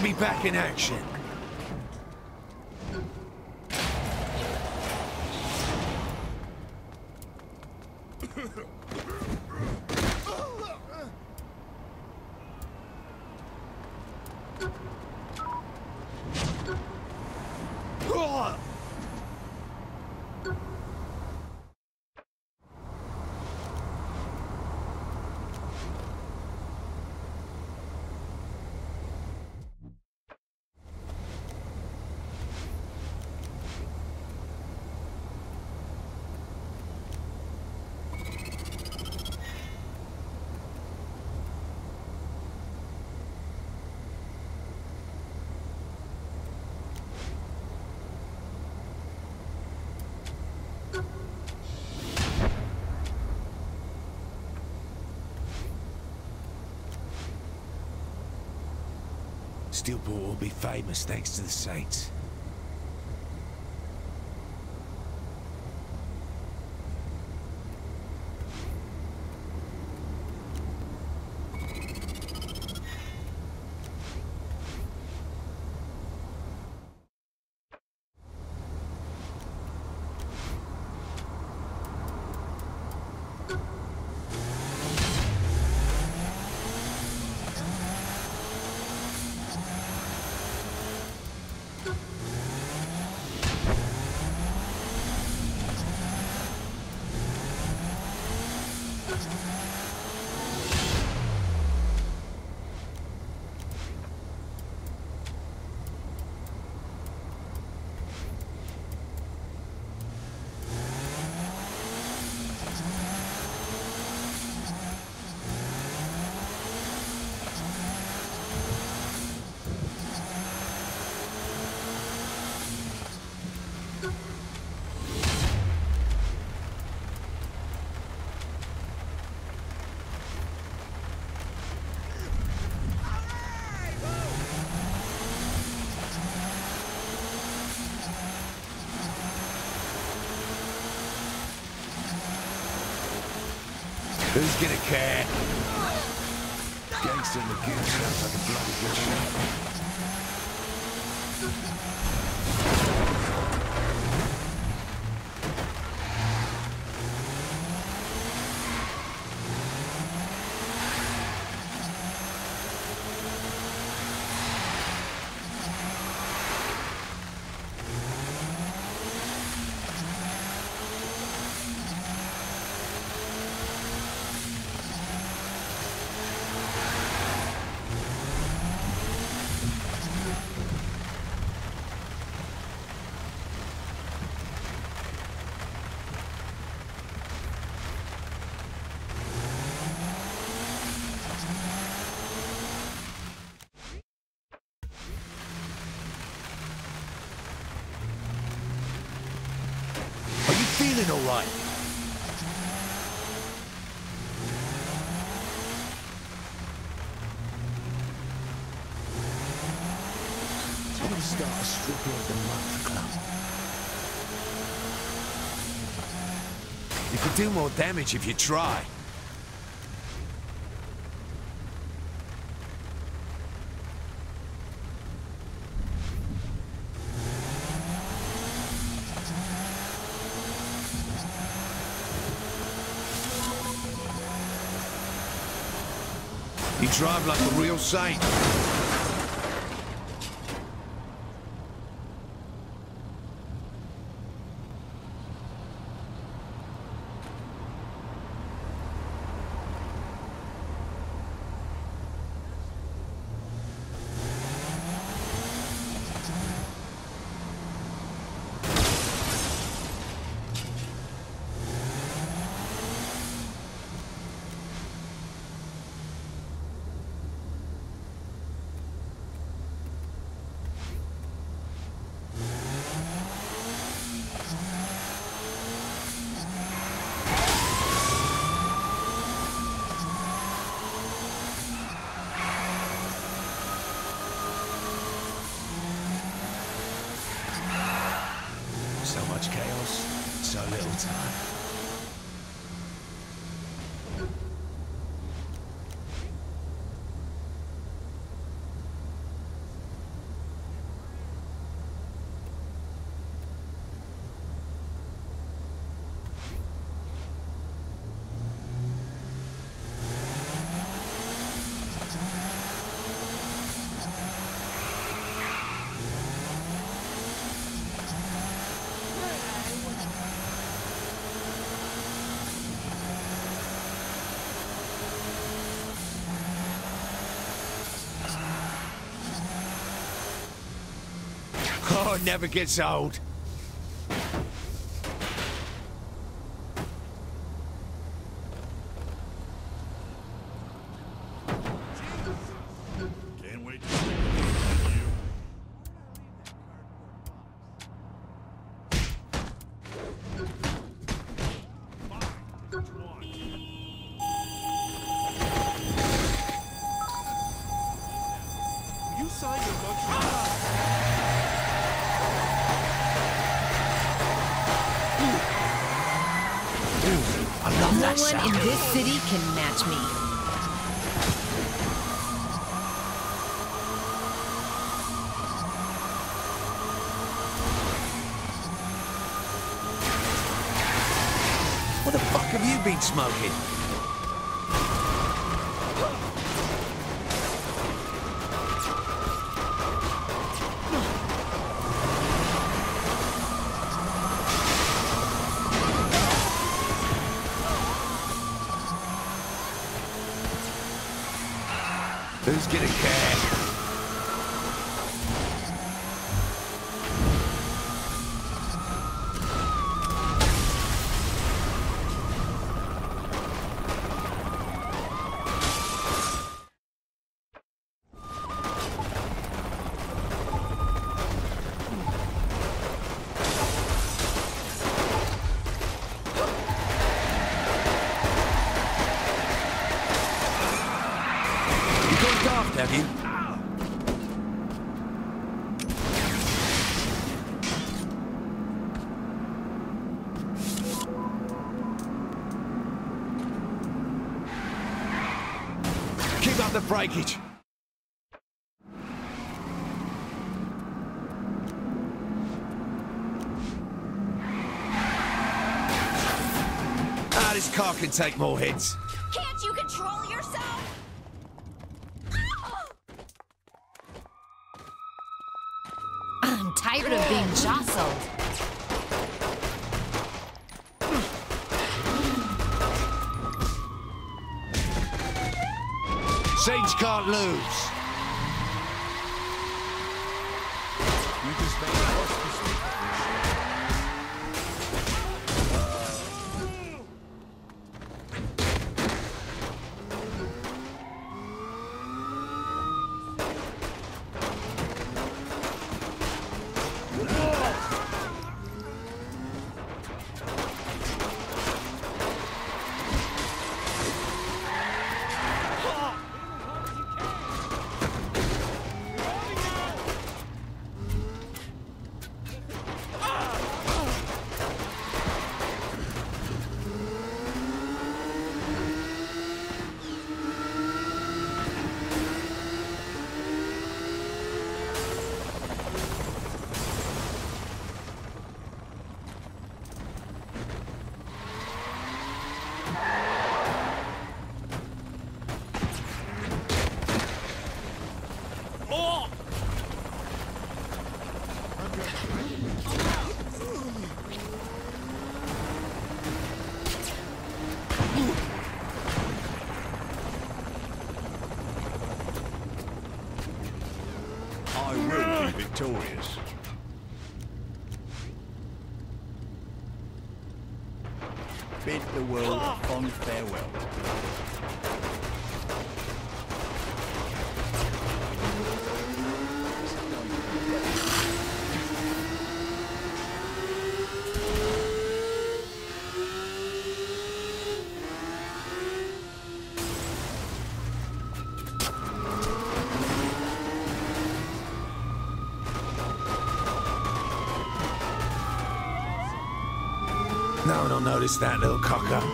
be back in action. Steelport will be famous thanks to the Saints. Who's gonna care? Gangster in the gear sounds like a bloody good shot. Feeling all right? I'm gonna start a stripper of the month club. You could do more damage if you try. You drive like a real saint. So much chaos, so little time. fun never gets old. Can't wait to see you. You signed your motion. I love that No one sound. in this city can match me. What the fuck have you been smoking? Who's gonna care? Have you? Keep up the breakage. This car can take more hits. Can't you control yourself? I'm tired of being jostled. Siege can't lose. You just made a hospice. I will be victorious. Bid the world a fond farewell. No one will notice that little cocker.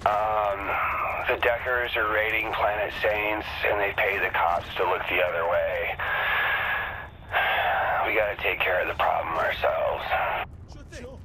The Deckers are raiding Planet Saints, and they pay the cops to look the other way. We gotta take care of the problem ourselves. Sure thing. Sure.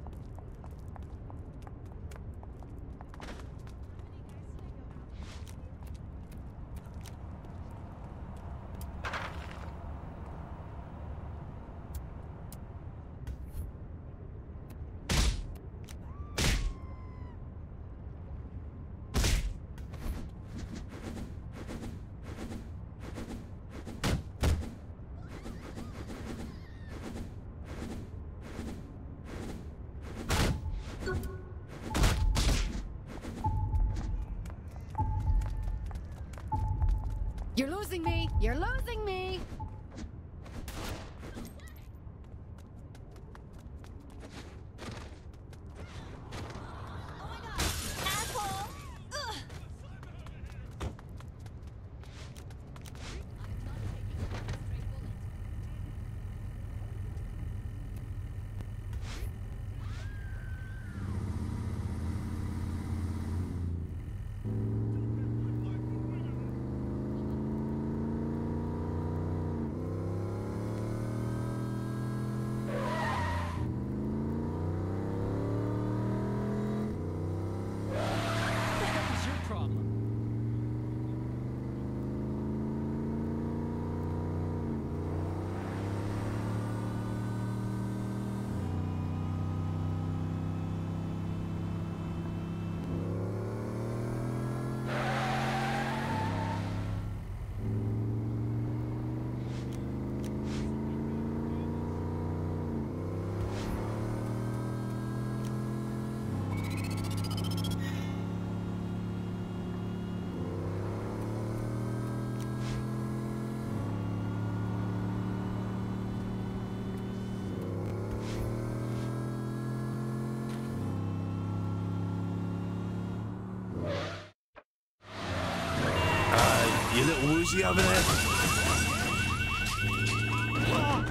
You're losing me! You're losing me! Asshole! Ugh. You little woozy over there?